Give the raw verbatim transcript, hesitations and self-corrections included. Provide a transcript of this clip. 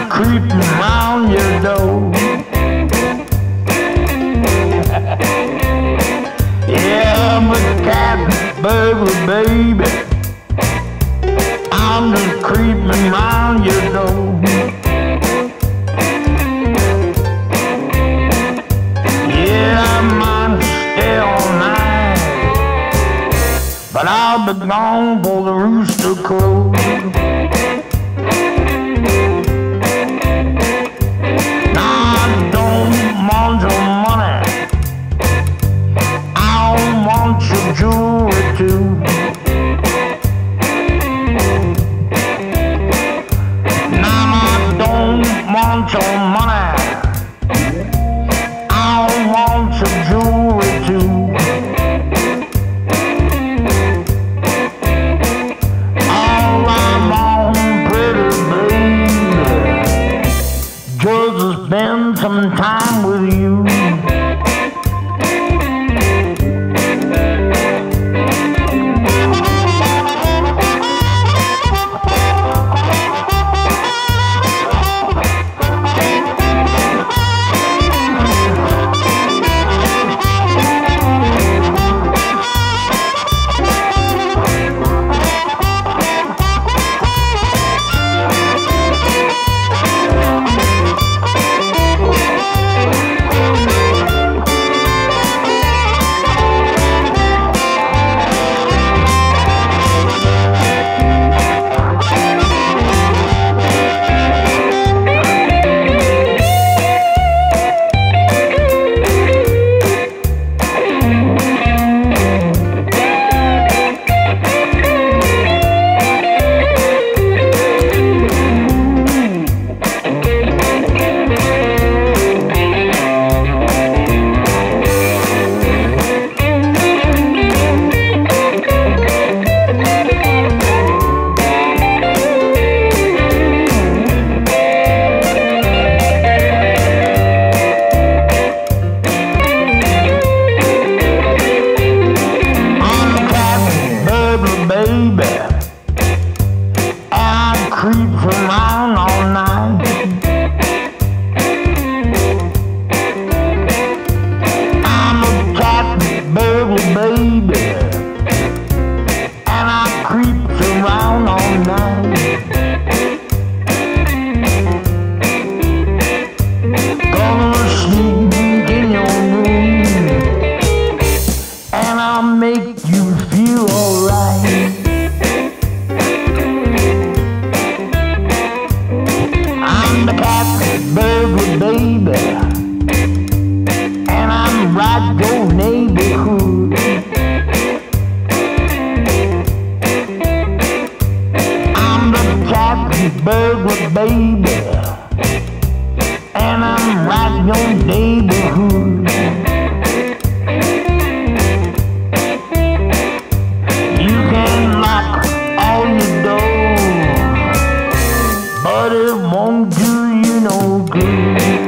creeping round your door. Yeah, I'm a cat burglar, baby. I'm just creeping round your door. Yeah, I might stay all night, but I'll be gone for the rooster crows. Now I don't want your money, I don't want your jewelry too. Want your money, I don't want your jewelry too. All I'm on, pretty baby, just to spend some time with you. Creeps around all night. I'm a cat burglar, baby, and I creeps around all night. Gonna sneak in your room, and I'll make you feel alright. Burglar, baby, and I'm right your neighborhood. I'm the cat burglar, baby, and I'm right your neighborhood. You can lock all your doors, but it won't do you no good.